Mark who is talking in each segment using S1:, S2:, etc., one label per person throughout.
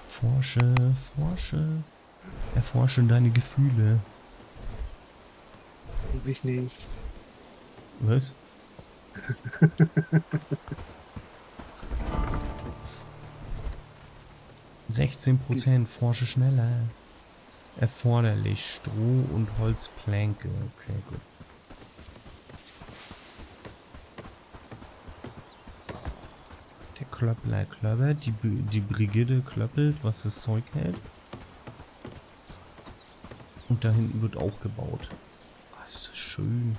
S1: Forsche, forsche. Erforsche deine Gefühle.
S2: Ich nicht.
S1: Was? 16%, forsche schneller. Erforderlich, Stroh und Holzplanke. Okay, gut. Der Klöppler klöppert, die Brigitte klöppelt, was das Zeug hält. Und da hinten wird auch gebaut. Ah, ist das schön.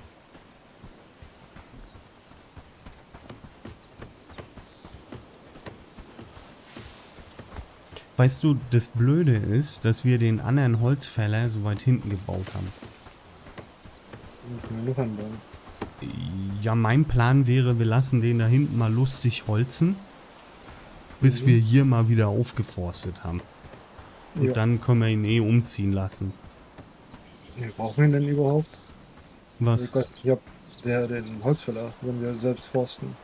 S1: Weißt du, das Blöde ist, dass wir den anderen Holzfäller so weit hinten gebaut haben.
S2: Dann können wir noch anbauen.
S1: Ja, mein Plan wäre, wir lassen den da hinten mal lustig holzen, bis wir hier mal wieder aufgeforstet haben. Und
S2: Ja.
S1: dann können wir ihn eh umziehen lassen.
S2: Ja, brauchen wir ihn denn überhaupt? Also
S1: Was?
S2: ich weiß nicht, ob den Holzfäller, wenn wir selbst forsten.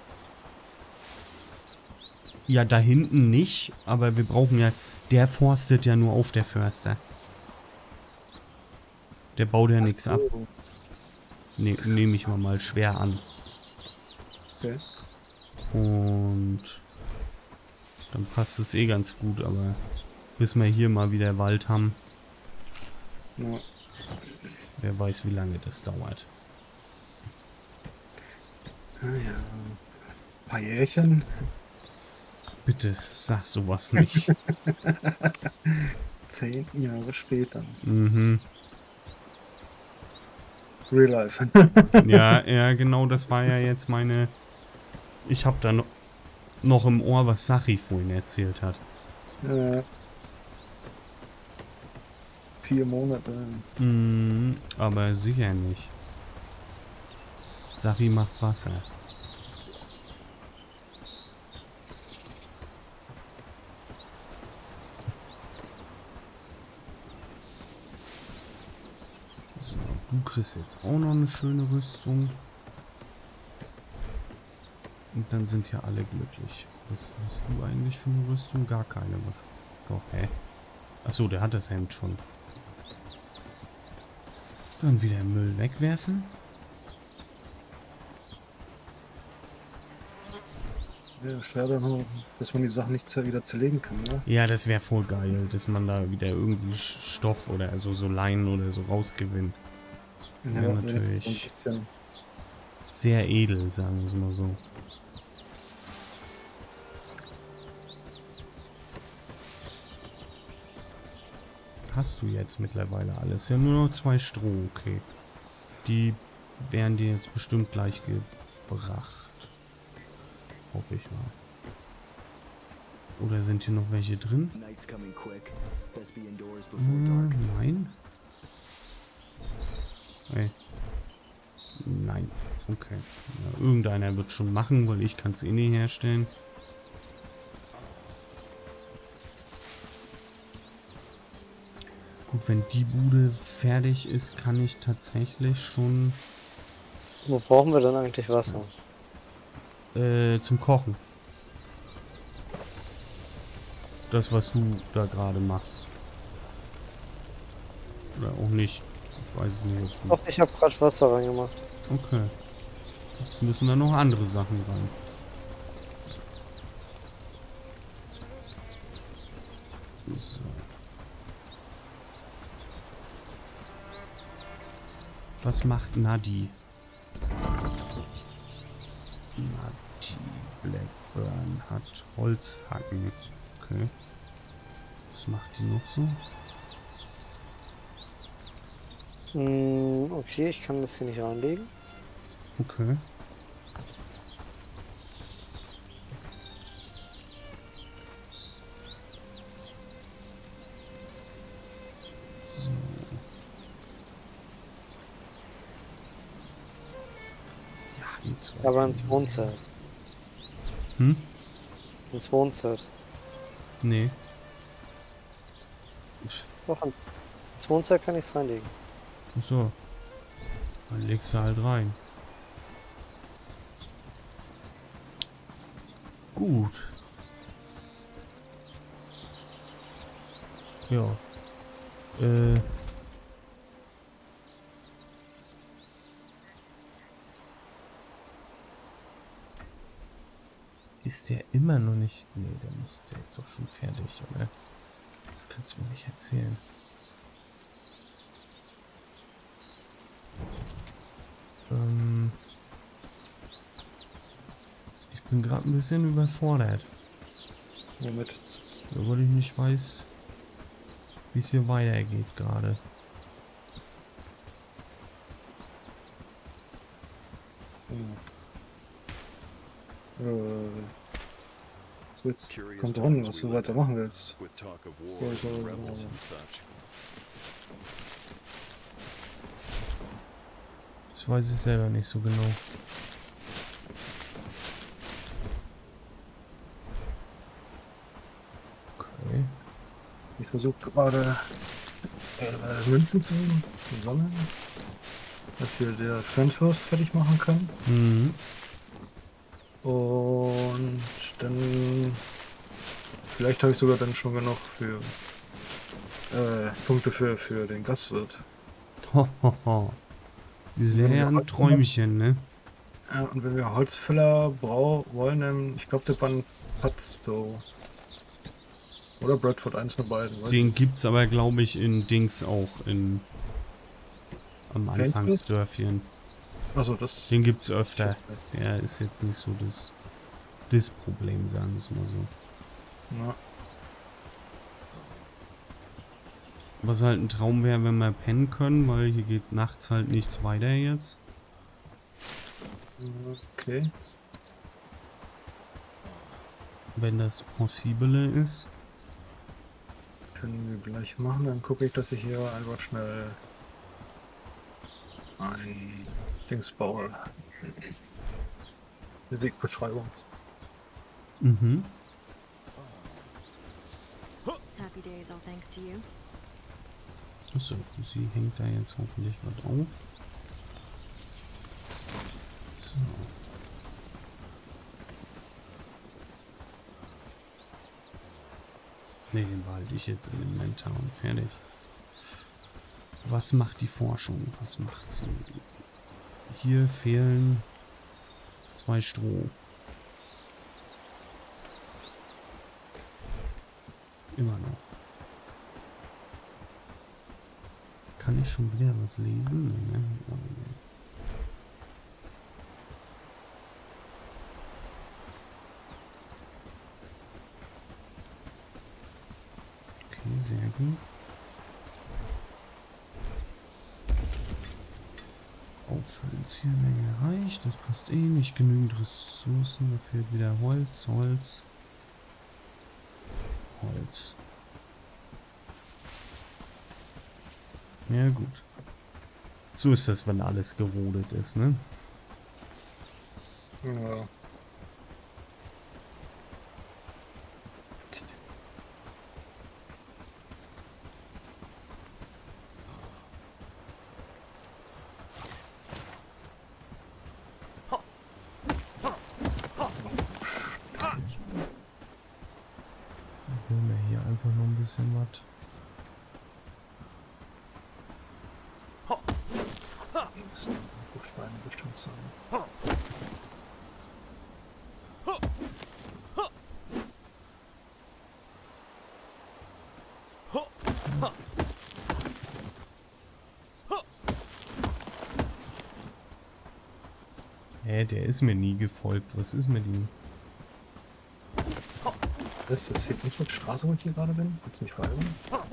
S1: Ja, da hinten nicht, aber wir brauchen ja... Der forstet ja nur auf, der Förster. Der baut ja
S2: Ach
S1: nichts ab.
S2: so.
S1: Nehme ich mal schwer an.
S2: Okay.
S1: Und dann passt es eh ganz gut, aber bis wir hier mal wieder Wald haben,
S2: Ja.
S1: wer weiß, wie lange das dauert.
S2: Ah ja. Ein paar Jährchen.
S1: Bitte sag sowas nicht.
S2: 10 Jahre später.
S1: Mhm.
S2: Real Life.
S1: Ja, ja, genau, das war ja jetzt meine... Ich habe da noch im Ohr, was Sachi vorhin erzählt hat.
S2: 4 Monate.
S1: Aber sicher nicht. Sachi macht Wasser. So, du kriegst jetzt auch noch eine schöne Rüstung. Und dann sind ja alle glücklich. Was hast du eigentlich für eine Rüstung? Gar keine. Doch, hä? Achso, der hat das Hemd schon. Dann wieder Müll wegwerfen.
S2: Ja, schade nur, dass man die Sachen nicht wieder zerlegen kann, ne?
S1: Ja, das wäre voll geil, dass man da wieder irgendwie Stoff oder so Leinen oder so rausgewinnt.
S2: Ja,
S1: Wäre
S2: wenigstens so ein
S1: natürlich
S2: bisschen.
S1: sehr edel, sagen wir es mal so. Hast du jetzt mittlerweile alles? Ja, nur noch 2 Stroh, okay. Die werden dir jetzt bestimmt gleich gebracht. Hoffe ich mal. Oder sind hier noch welche drin? Nein. Hey. Nein. Okay. Ja, irgendeiner wird schon machen, weil ich kann es eh nicht herstellen. Gut, wenn die Bude fertig ist, kann ich tatsächlich schon...
S3: Wo brauchen wir dann eigentlich Wasser?
S1: Zum Kochen. Das, was du da gerade machst. Oder auch nicht. Ich weiß es nicht.
S3: Doch, ich habe gerade Wasser reingemacht.
S1: Okay. Jetzt müssen da noch andere Sachen rein. So. Was macht Nadi? Nadi Blackburn hat Holzhacken. Okay. Was macht die noch so?
S3: Okay, ich kann das hier nicht reinlegen.
S1: Okay. So. Ja, die zwei.
S3: Aber ins Wohnzelt.
S1: Hm?
S3: Ins Wohnzelt.
S1: Nee.
S3: Doch, ins Wohnzelt kann ich es reinlegen.
S1: Ach so. Dann legst du halt rein. Gut. Ja. Ist der immer noch nicht... Nee, der ist doch schon fertig, oder? Das kannst du mir nicht erzählen. Ich bin gerade ein bisschen überfordert.
S2: Womit?
S1: Obwohl ich nicht weiß, wie es hier weitergeht gerade.
S2: So, jetzt kommt dran, was du weiter machen willst.
S4: With talk of war
S2: Ja, so,
S4: and rebels
S2: ja.
S4: and such.
S1: Ich weiß es selber nicht so genau. Okay.
S2: Ich versuche gerade Münzen zu sammeln, dass wir der Transfers fertig machen können.
S1: Mhm.
S2: Und dann vielleicht habe ich sogar dann schon genug für Punkte für den Gastwirt.
S1: Hohoho. Das wäre ja ein Träumchen, ne?
S2: Ja, und wenn wir Holzfäller wollen, dann, ich glaube, das waren Padstow. Oder Bradford, eins von beiden. weiß
S1: Den
S2: ich
S1: gibt's aber, glaube ich, in Dings auch am
S2: Fainsfield?
S1: Anfangsdörfchen.
S2: nicht. Also das.
S1: Den gibt's öfter. Der ist jetzt nicht so das Problem, sagen wir es mal so.
S2: Ja.
S1: Was halt ein Traum wäre, wenn wir pennen können, weil hier geht nachts halt nichts weiter jetzt.
S2: Okay.
S1: Wenn das possible ist.
S2: Können wir gleich machen. Dann gucke ich, dass ich hier einfach schnell ein Dings baue. Eine Wegbeschreibung.
S1: Mhm.
S5: Happy days, all thanks to you.
S1: Achso, sie hängt da jetzt hoffentlich was auf. So. Ne, den behalte ich jetzt in Inventar und fertig. Was macht die Forschung? Was macht sie? Hier fehlen 2 Stroh. Immer noch. Kann ich schon wieder was lesen? Nee, ne? Oh, nee. Okay, sehr gut. Auffüllen, Zielmenge reicht. Das passt eh nicht. Genügend Ressourcen. Da fehlt wieder Holz, Holz. Holz. Ja gut. So ist das, wenn alles gerodet ist, ne?
S2: Ja.
S1: Holen wir hier einfach noch ein bisschen was.
S2: Müssen Steine bestimmt sein.
S1: Der ist mir nie gefolgt. Was ist mit ihm?
S2: Das hier nicht auf die Straße, wo ich hier gerade bin? Willst du mich verärgern?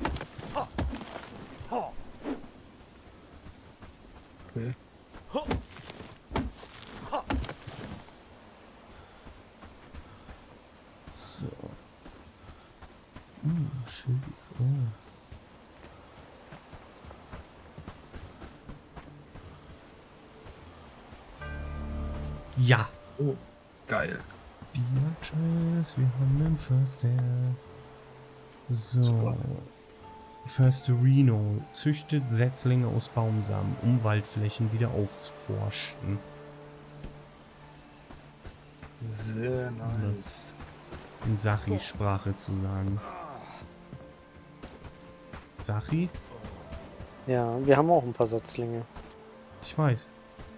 S2: Okay.
S1: So. Schild. Oh. Ja.
S2: Oh, geil.
S1: Biatches, wir haben den Förster. So.
S2: Super.
S1: Försterino züchtet Setzlinge aus Baumsamen, um Waldflächen wieder aufzuforsten.
S2: Sehr nice.
S1: In Sachis Sprache zu sagen. Sachi?
S3: Ja, wir haben auch ein paar Setzlinge.
S1: Ich weiß.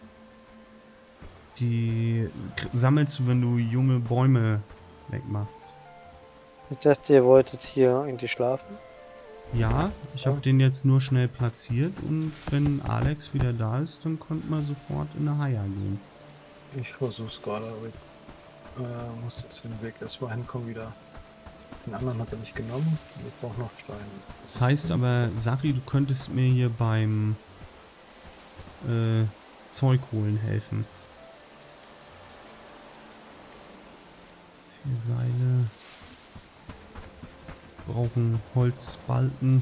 S1: Die sammelst du, wenn du junge Bäume wegmachst.
S3: Ich dachte, ihr wolltet hier irgendwie schlafen.
S1: Ja, ich habe den jetzt nur schnell platziert und wenn Alex wieder da ist, dann könnte man sofort in eine Haia gehen.
S2: Ich versuch's gerade, aber ich muss jetzt den Weg erstmal hinkommen wieder. Den anderen hat er nicht genommen. Ich brauche noch Steine.
S1: Das heißt aber, Sachi, du könntest mir hier beim Zeug holen helfen. 4 Seile. Brauchen Holzbalken.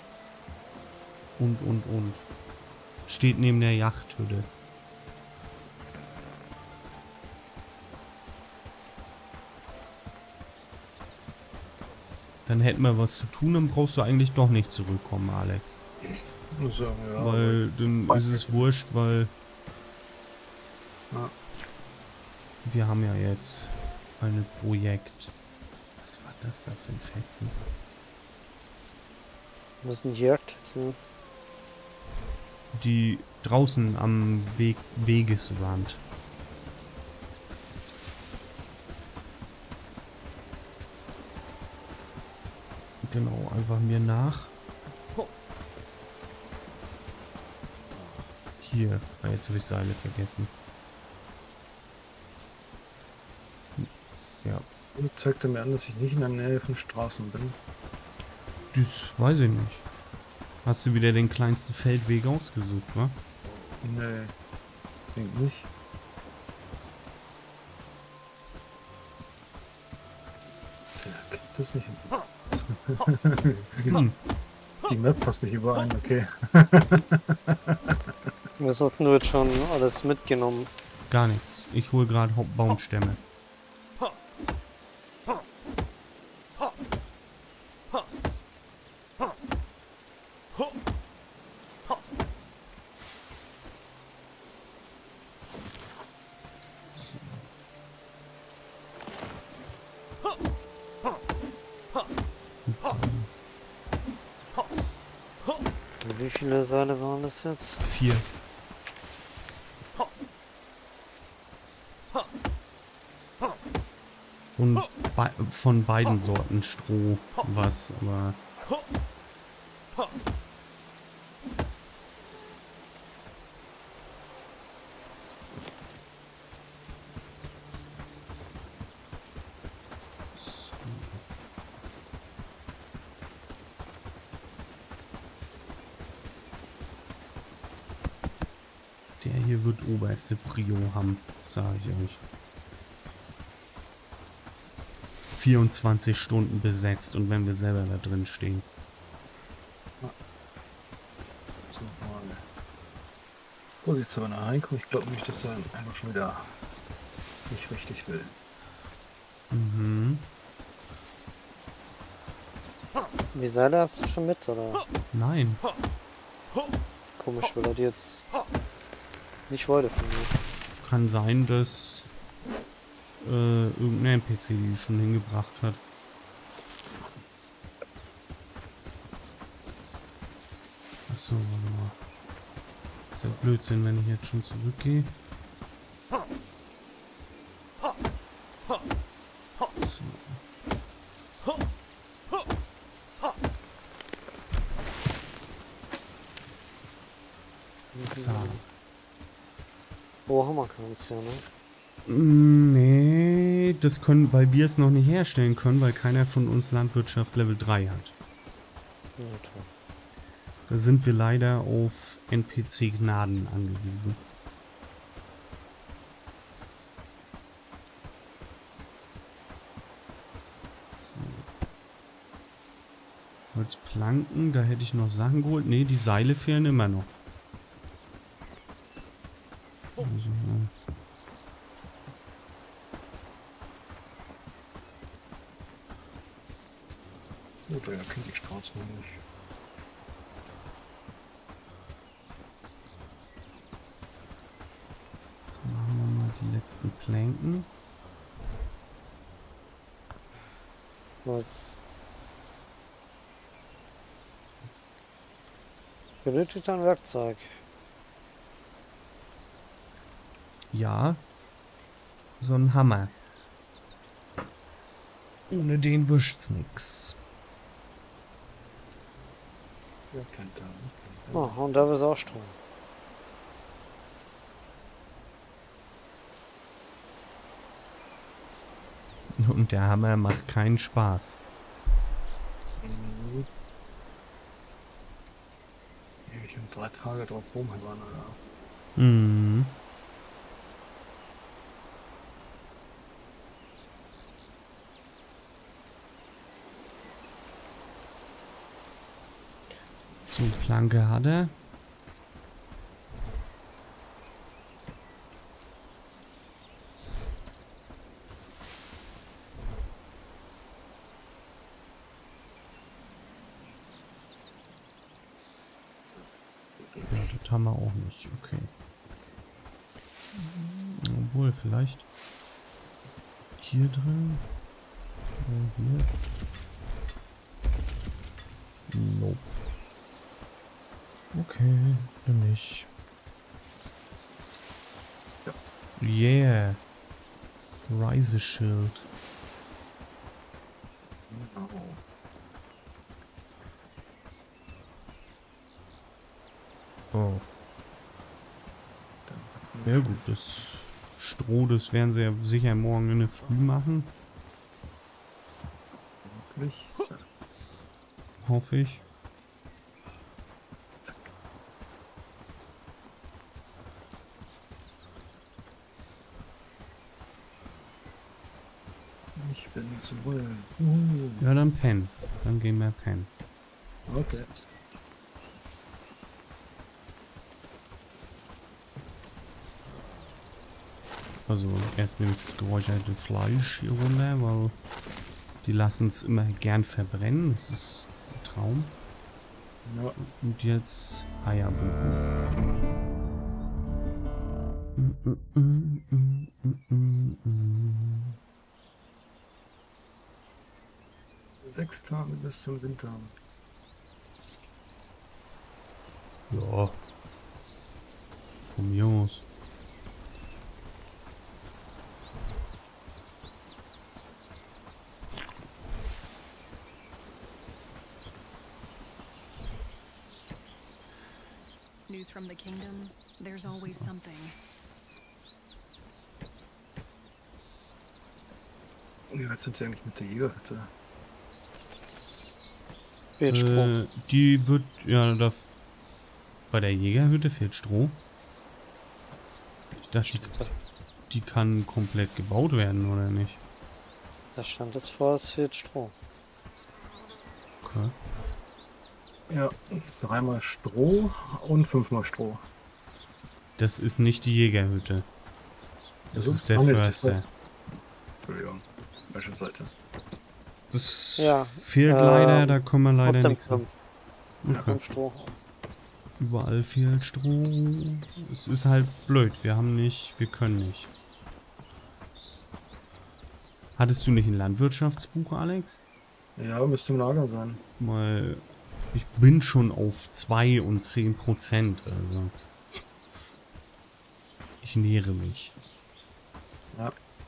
S1: Und. Steht neben der Yachthütte. Dann hätten wir was zu tun, dann brauchst du eigentlich doch nicht zurückkommen, Alex.
S2: Muss sagen, ja,
S1: Weil dann ist es wurscht, weil
S2: Ja.
S1: wir haben ja jetzt ein Projekt. Was war das da für ein Fetzen?
S3: Wir müssen Jagd. Ja.
S1: Die draußen am Wegesrand. Genau, einfach mir nach. Hier. Ah, jetzt habe ich Seile vergessen. Ja,
S2: Und zeigte mir an, dass ich nicht in der Nähe von Straßen bin.
S1: das weiß ich nicht. Hast du wieder den kleinsten Feldweg ausgesucht, wa?
S2: Nee, denk nicht. Tja, kriegt das nicht hin.
S1: Hm,
S2: Die Map passt nicht überein, okay.
S3: Was hast du jetzt schon alles mitgenommen?
S1: gar nichts. Ich hole gerade Baumstämme.
S3: Wie viele Seile waren das jetzt?
S1: 4. Und von beiden Sorten Stroh was, aber der hier wird oberste Prio haben, sage ich euch. 24 Stunden besetzt und wenn wir selber da drin stehen.
S2: So, mal. Vorsichtshalber nach reinkommen. Ich glaube nicht, dass er einfach schon wieder nicht richtig will.
S1: Mhm.
S3: Die Seile hast du schon mit, oder?
S1: Nein.
S3: Komisch, weil er die jetzt nicht wollte von mir.
S1: Kann sein, dass irgendein NPC die schon hingebracht hat. Achso, warte mal. Ist ja Blödsinn, wenn ich jetzt schon zurückgehe. So.
S3: Oh, Hammer kann es ja, ne?
S1: Nee, das können, weil wir es noch nicht herstellen können, weil keiner von uns Landwirtschaft Level 3 hat.
S3: Ja, toll.
S1: Da sind wir leider auf NPC-Gnaden angewiesen. So. Holzplanken, da hätte ich noch Sachen geholt. Ne, die Seile fehlen immer noch. Also,
S2: Gut, er kennt die Straße noch nicht.
S1: dann machen wir mal die letzten Planken.
S3: Was? Benötigt ein Werkzeug.
S1: Ja. So ein Hammer. Ohne den wischt's nix.
S2: Ja, kennt er.
S3: Oh, und da ist auch Strom.
S1: Und der Hammer macht keinen Spaß.
S2: Mhm. Ewig und 3 Tage drauf rumhören, oder?
S1: Mhm. So, Planke hat er. Ja, das haben wir auch nicht. Okay. Obwohl, vielleicht hier drin. Hier. Nope. Okay, dann nicht. Yeah. Reiseschild.
S2: Genau.
S1: Oh. Ja gut, das Stroh, das werden sie ja sicher morgen in der Früh machen.
S2: Wirklich? So.
S1: Hoffe ich.
S2: Zack. Ich bin zu wohl.
S1: Ja, dann pennen. Dann gehen wir pennen.
S2: Okay.
S1: Also erst nehme ich das geräucherte Fleisch hier runter, weil die lassen es immer gern verbrennen. Das ist ein Traum.
S2: Ja.
S1: Und jetzt Eierbuchen.
S2: 6 Tage bis zum Winter.
S1: Ja. Von mir aus.
S5: News from the kingdom, there's always something.
S2: Wie weit sind Sie eigentlich mit der Jägerhütte?
S3: Fehlt Strom.
S1: Die wird, ja, da bei der Jägerhütte fehlt Stroh. Ich dachte, die kann komplett gebaut werden, oder nicht?
S3: Da stand es vor, es fehlt Strom.
S1: Okay.
S2: Ja, 3-mal Stroh und 5-mal Stroh.
S1: Das ist nicht die Jägerhütte. Das
S2: Also,
S1: ist der
S2: nee,
S1: Förster.
S2: Entschuldigung, welche Seite?
S1: Das
S3: Ja,
S1: fehlt leider, da können wir leider
S3: trotzdem
S1: nichts machen.
S3: 5.
S1: Okay.
S3: 5 Stroh.
S1: Überall fehlt Stroh. Es ist halt blöd. Wir haben nicht, wir können nicht. Hattest du nicht ein Landwirtschaftsbuch, Alex?
S2: Ja, müsste im Lager sein.
S1: Weil ich bin schon auf 2 und 10%. Also ich nähere mich.
S2: Ja.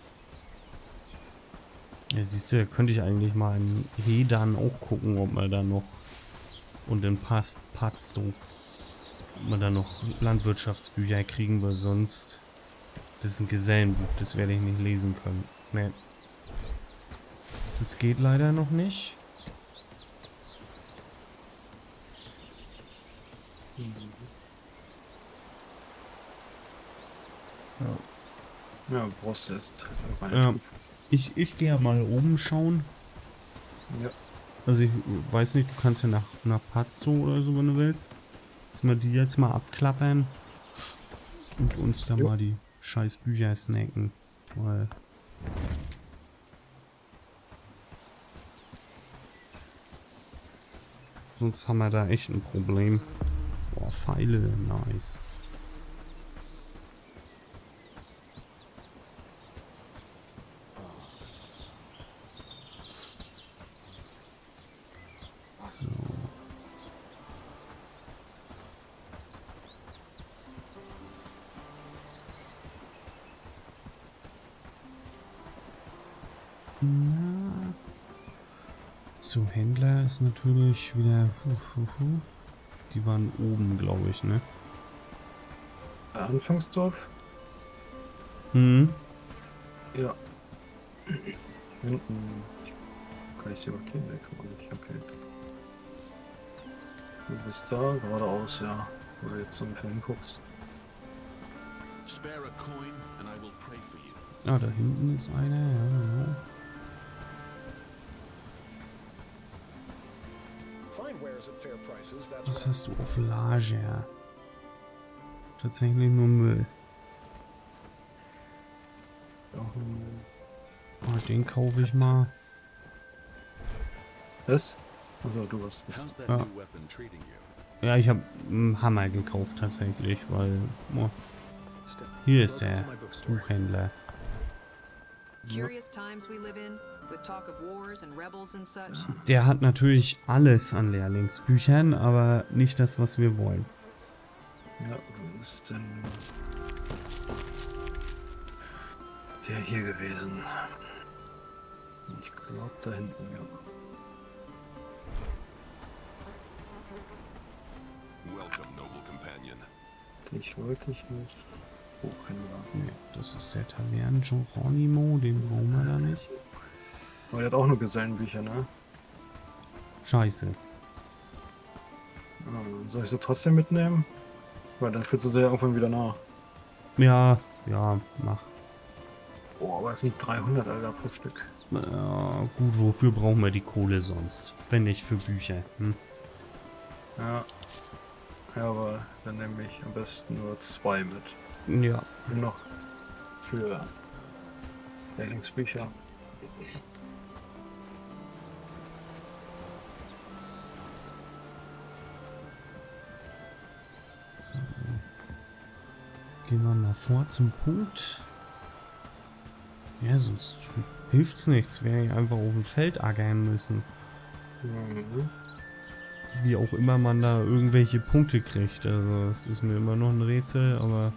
S1: Ja, siehst du, da könnte ich eigentlich mal in Hedan auch gucken, ob man da noch und in Pazdo, ob man da noch Landwirtschaftsbücher kriegen, weil sonst das ist ein Gesellenbuch, das werde ich nicht lesen können. Nee. Das geht leider noch nicht.
S2: Ja, brauchst du jetzt meine
S1: Ja.
S2: Stufe.
S1: Ich gehe ja mal oben schauen.
S2: Ja.
S1: Also ich weiß nicht, du kannst ja nach Pazzo oder so, wenn du willst. Dass wir die jetzt mal abklappern und uns da
S2: Jo.
S1: mal die scheiß Bücher snacken. Weil sonst haben wir da echt ein Problem. Boah, Pfeile, nice. So. So, Händler ist natürlich wieder... Die waren oben, glaube ich, ne?
S2: Anfangsdorf?
S1: Mhm.
S2: Ja. Hinten. Kann ich sie markieren? Ne, kann man nicht. Okay. Du bist da, geradeaus, ja. Wo du jetzt ungefähr hinguckst.
S4: Spare a coin and I will pray for you.
S1: Ah, da hinten ist einer, ja, genau.
S6: Fine wares at fair prices, that's
S1: Was
S6: what
S1: hast du auf Lager? Tatsächlich nur Müll.
S2: Ja,
S1: Oh, den kaufe ich mal.
S2: was? Also du was?
S4: How's that
S1: Ja.
S4: new weapon treating you?
S1: Ja, ich habe einen Hammer gekauft tatsächlich, weil... Oh, hier ist der Buchhändler.
S5: Curious times we live in, with talk of wars and rebels and such.
S1: Der hat natürlich alles an Lehrlingsbüchern, aber nicht das, was wir wollen.
S2: Ja, wo ist denn der hier gewesen? Ich glaube da hinten, ja.
S4: Welcome, noble companion.
S2: Ich wollte nicht Buchhändler.
S1: Nee, das ist der Tavern Geronimo, den brauchen wir da nicht.
S2: Aber der hat auch nur Gesellenbücher, ne?
S1: Scheiße.
S2: Soll ich sie trotzdem mitnehmen? Weil dann führt sie ja irgendwann wieder nach.
S1: Ja, ja, mach.
S2: Oh, aber es sind 300 Alter pro Stück.
S1: Ja, gut, wofür brauchen wir die Kohle sonst? Wenn nicht für Bücher. Hm?
S2: Ja. Ja, aber dann nehme ich am besten nur 2 mit.
S1: Ja.
S2: Und noch für Lehrlingsbücher.
S1: So. Gehen wir mal vor zum Punkt. Ja, sonst hilft's nichts. Wir einfach auf dem Feld ackern müssen.
S2: Mhm.
S1: Wie auch immer man da irgendwelche Punkte kriegt. Also es ist mir immer noch ein Rätsel, aber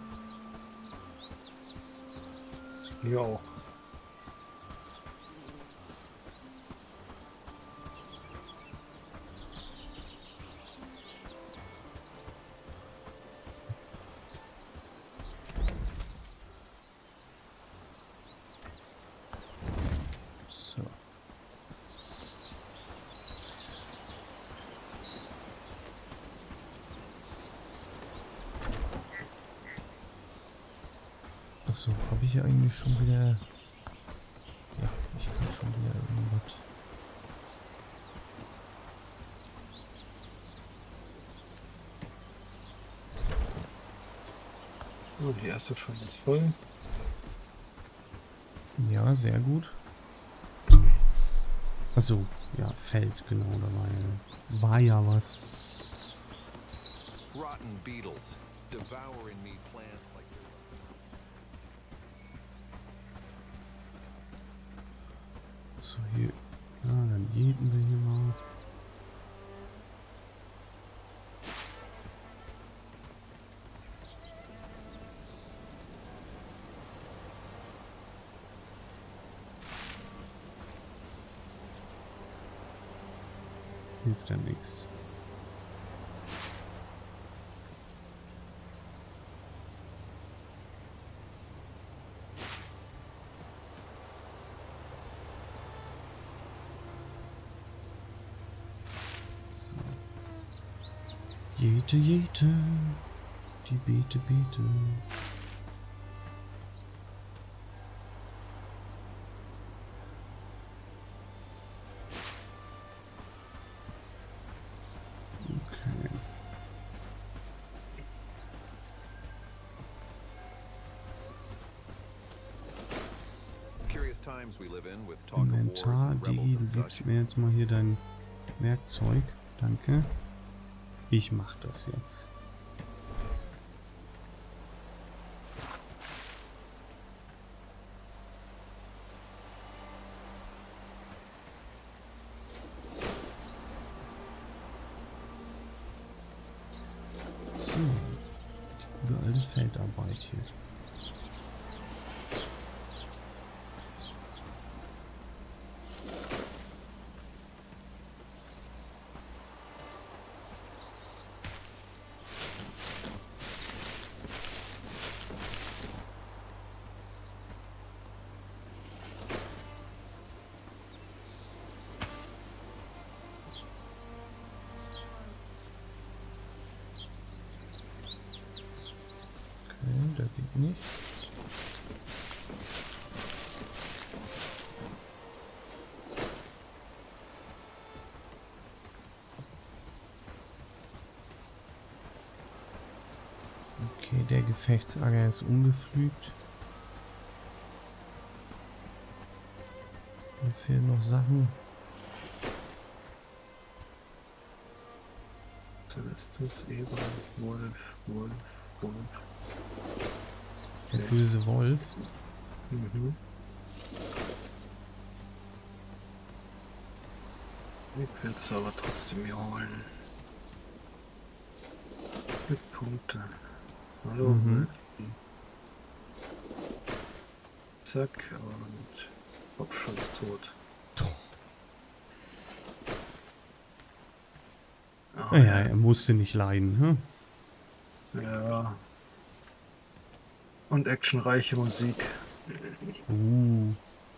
S2: Hier auch.
S1: so. Achso, habe ich eigentlich schon wieder... Ja, ich kann schon wieder irgendwas...
S2: Oh, die erste schon ist voll.
S1: Ja, sehr gut. Achso, ja, Feld, genau, da war ja was.
S4: Rotten beetles, devouring me plants like
S1: So, hier. Ja, dann jäten wir hier mal. Hilft ja nichts. So. Jete, jete. Die Beete, Beete. Okay.
S4: curious times we live in with talk of wars
S1: Inventar,
S4: and rebels
S1: Digi,
S4: and
S1: du
S4: such.
S1: gibst mir jetzt mal hier dein Werkzeug. Danke. Ich mach das jetzt. So. Die gute alte Feldarbeit hier. nichts. Okay, der Gefechtsager ist umgepflügt. Mir fehlen noch Sachen.
S2: Celestis, Eber, Wolf, Wolf, Wolf.
S1: Der böse Wolf.
S2: Mhm. Ich will es aber trotzdem hier holen. Mit Punkte. Hallo,
S1: Mhm.
S2: Wolf. Zack, und Kopfschuss tot. Ah,
S1: Naja, er musste nicht leiden, hm?
S2: ja. Und actionreiche Musik.
S1: Mhm.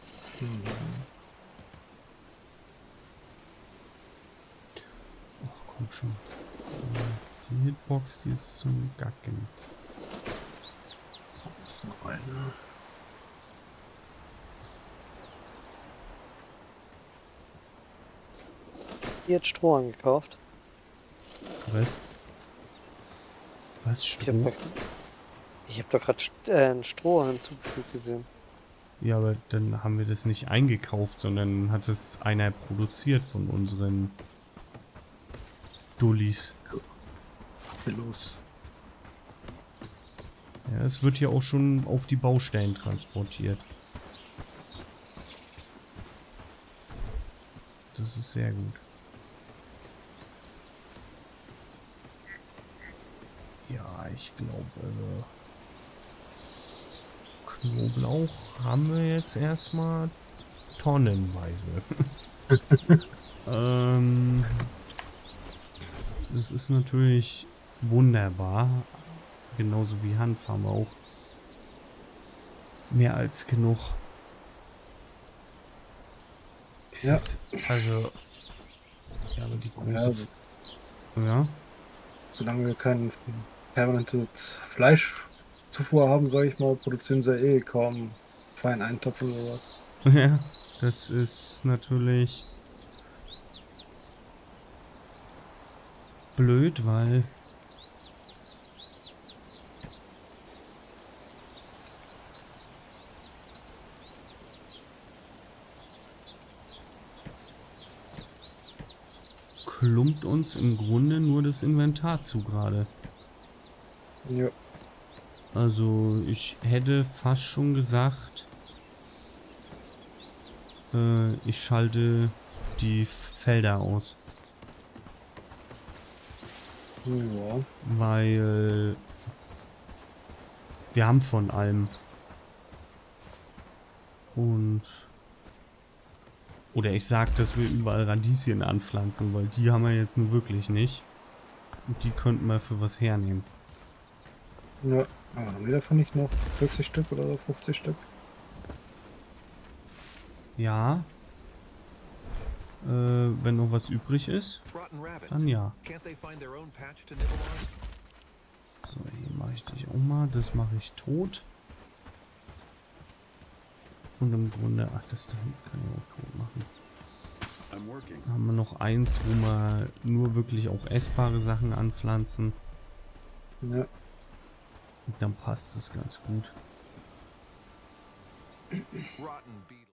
S1: Ach, komm schon. Die Hitbox, die ist zum Gacken.
S2: Ist noch eine.
S3: Jetzt Stroh angekauft.
S1: Was? Was,
S3: Ich hab
S1: Stroh?
S3: doch gerade einen Stroh hinzugefügt gesehen.
S1: Ja, aber dann haben wir das nicht eingekauft, sondern hat es einer produziert von unseren Dullis.
S2: Hier los.
S1: Ja, es wird hier auch schon auf die Baustellen transportiert. Das ist sehr gut. Ja, ich glaube, also Knoblauch haben wir jetzt erstmal tonnenweise. Das ist natürlich wunderbar. Genauso wie Hanf haben wir auch mehr als genug. Ist
S2: Ja.
S1: jetzt, also, ja, aber die
S2: Ja,
S1: große...
S2: also,
S1: Ja,
S2: solange wir kein permanentes Fleischzufuhr haben, sage ich mal, produzieren sie eh kaum fein Eintopf oder sowas.
S1: ja, das ist natürlich blöd, weil klumpt uns im Grunde nur das Inventar zu gerade.
S2: Ja.
S1: Also ich hätte fast schon gesagt, ich schalte die Felder aus,
S2: Ja.
S1: weil wir haben von allem. Und oder ich sag, dass wir überall Radieschen anpflanzen, weil die haben wir jetzt nur wirklich nicht. Und die könnten wir für was hernehmen.
S2: Ja. Aber haben wir davon nicht noch 40 Stück oder so, 50 Stück?
S1: Ja. Wenn noch was übrig ist,
S4: Rotten rabbits.
S1: dann ja.
S4: Can't they find their own patch to nibble on?
S1: So, hier mache ich dich auch mal. Das mache ich tot. Und im Grunde, ach, das da hinten kann ich auch tot machen.
S4: I'm working.
S1: Dann haben wir noch eins, wo wir nur wirklich auch essbare Sachen anpflanzen.
S2: Ja.
S1: Und dann passt es ganz gut.
S4: Rotten beetle.